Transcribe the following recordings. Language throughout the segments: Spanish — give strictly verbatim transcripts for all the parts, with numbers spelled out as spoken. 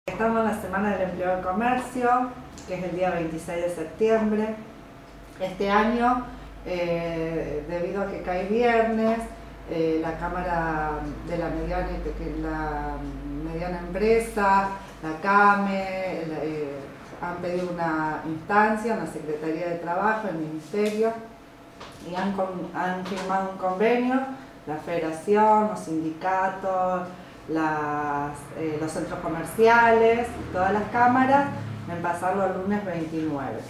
Estamos en la Semana del Empleo del Comercio, que es el día veintiséis de septiembre. Este año, eh, debido a que cae viernes, eh, la Cámara de la Mediana, la mediana Empresa, la CAME, eh, han pedido una instancia en la Secretaría de Trabajo, el Ministerio, y han, han firmado un convenio, la Federación, los sindicatos, las, eh, los centros comerciales y todas las cámaras, en pasarlo al lunes veintinueve.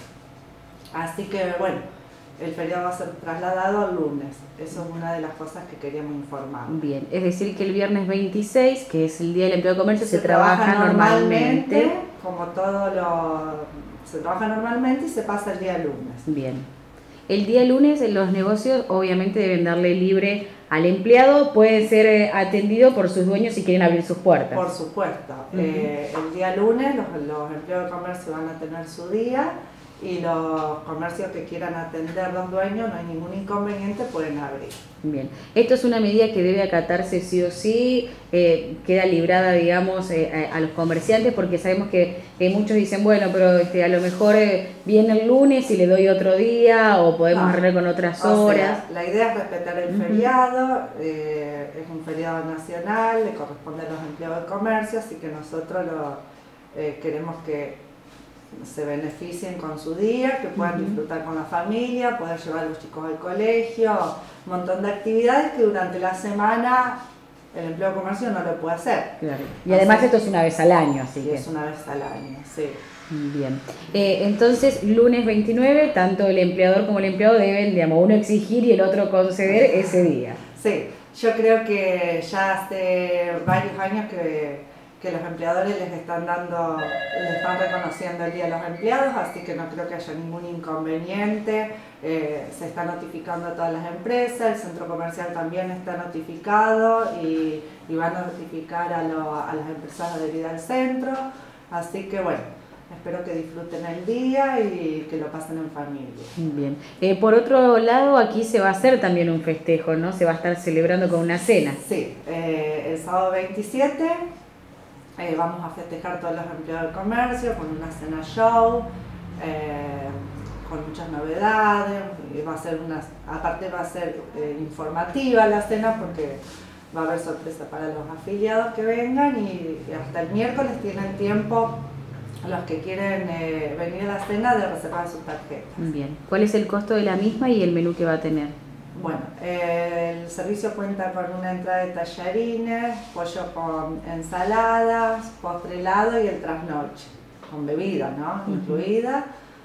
Así que bueno, el feriado va a ser trasladado al lunes. Eso es una de las cosas que queríamos informar. Bien, es decir que el viernes veintiséis, que es el Día del Empleo de Comercio, se, se trabaja, trabaja normalmente, normalmente, como todo lo... se trabaja normalmente y se pasa el día lunes. Bien. El día lunes los negocios obviamente deben darle libre al empleado, puede ser atendido por sus dueños si quieren abrir sus puertas. Por supuesto. Uh-huh. eh, el día lunes los, los empleados de comercio van a tener su día y los comercios que quieran atender los dueños, no hay ningún inconveniente, pueden abrir. Bien, esto es una medida que debe acatarse sí o sí, eh, queda librada, digamos, eh, a, a los comerciantes, porque sabemos que eh, muchos dicen, bueno, pero este, a lo mejor eh, viene el lunes y le doy otro día, o podemos no. arreglar con otras o horas. Sea, la idea es respetar el uh-huh. feriado, eh, es un feriado nacional, le corresponde a los empleados de comercio, así que nosotros lo, eh, queremos que se beneficien con su día, que puedan uh-huh. disfrutar con la familia, poder llevar a los chicos al colegio, un montón de actividades que durante la semana el empleo de comercio no lo puede hacer. Claro. Y además así, esto es una vez al año, así que... Es una vez al año, sí. Bien. Eh, entonces, lunes veintinueve, tanto el empleador como el empleado deben, digamos, uno exigir y el otro conceder ese día. Sí, yo creo que ya hace varios años que... que los empleadores les están dando, les están reconociendo el Día de los Empleados, así que no creo que haya ningún inconveniente. Eh, se está notificando a todas las empresas, el centro comercial también está notificado y, y va a notificar a, lo, a las empresas adheridas al centro, así que bueno, espero que disfruten el día y que lo pasen en familia. Bien. Eh, por otro lado, aquí se va a hacer también un festejo, ¿no? Se va a estar celebrando con una cena. Sí, eh, el sábado veintisiete Eh, vamos a festejar todos los empleados del comercio con una cena show, eh, con muchas novedades, y va a ser una, aparte va a ser eh, informativa la cena porque va a haber sorpresa para los afiliados que vengan y, y hasta el miércoles tienen tiempo los que quieren eh, venir a la cena de reservar sus tarjetas. Bien, ¿cuál es el costo de la misma y el menú que va a tener? Bueno, eh, el servicio cuenta con una entrada de tallarines, pollo con ensaladas, postre helado y el trasnoche, con bebida, ¿no? Uh-huh. Incluida,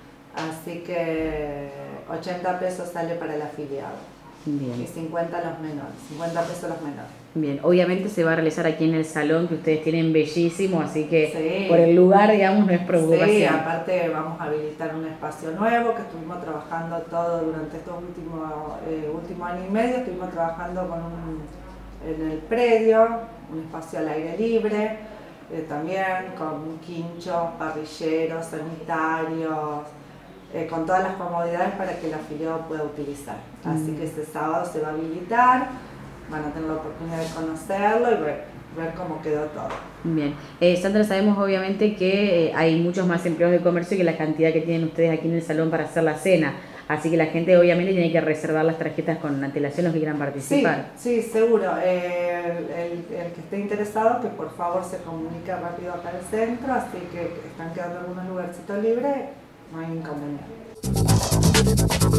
así que ochenta pesos sale para el afiliado. Bien. Y cincuenta los menores, cincuenta pesos los menores. Bien, obviamente se va a realizar aquí en el salón que ustedes tienen bellísimo, así que sí. por el lugar, digamos, no es preocupación. Sí, aparte vamos a habilitar un espacio nuevo que estuvimos trabajando todo durante estos últimos eh, último año y medio, estuvimos trabajando con un, en el predio, un espacio al aire libre, eh, también con quinchos, parrilleros, sanitarios, eh, con todas las comodidades para que el afiliado pueda utilizar. Así mm. que este sábado se va a habilitar. Van a tener la oportunidad de conocerlo y ver, ver cómo quedó todo. Bien. Eh, Sandra, sabemos obviamente que eh, hay muchos más empleados de comercio que la cantidad que tienen ustedes aquí en el salón para hacer la cena. Así que la gente obviamente tiene que reservar las tarjetas con antelación los que quieran participar. Sí, sí, seguro. Eh, el, el que esté interesado, que por favor se comunique rápido acá al centro, así que están quedando algunos lugarcitos libres, no hay inconveniente.